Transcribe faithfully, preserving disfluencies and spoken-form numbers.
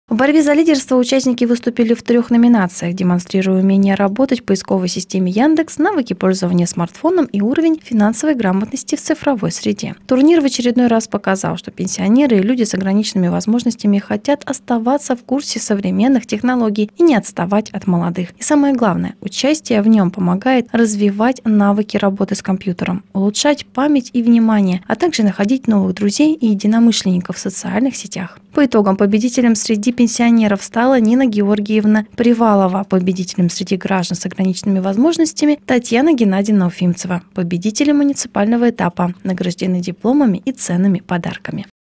В борьбе за лидерство участники выступили в трех номинациях, демонстрируя умение работать в поисковой системе Яндекс, навыки пользования смартфоном и уровень финансовой грамотности в цифровой среде. Турнир в очередной раз показал, что пенсионеры и люди с ограниченными возможностями хотят оставаться в курсе современных технологий и не отставать от молодых. И самое главное, участие в нем помогает развивать навыки работы с компьютером, улучшать память и внимание, а также находить новых друзей и единомышленников в социальных сетях. По итогам победителем среди пенсионеров стала Нина Георгиевна Привалова, победителем среди граждан с ограниченными возможностями Татьяна Геннадьевна Уфимцева, победители муниципального этапа, награждены дипломами и ценными подарками.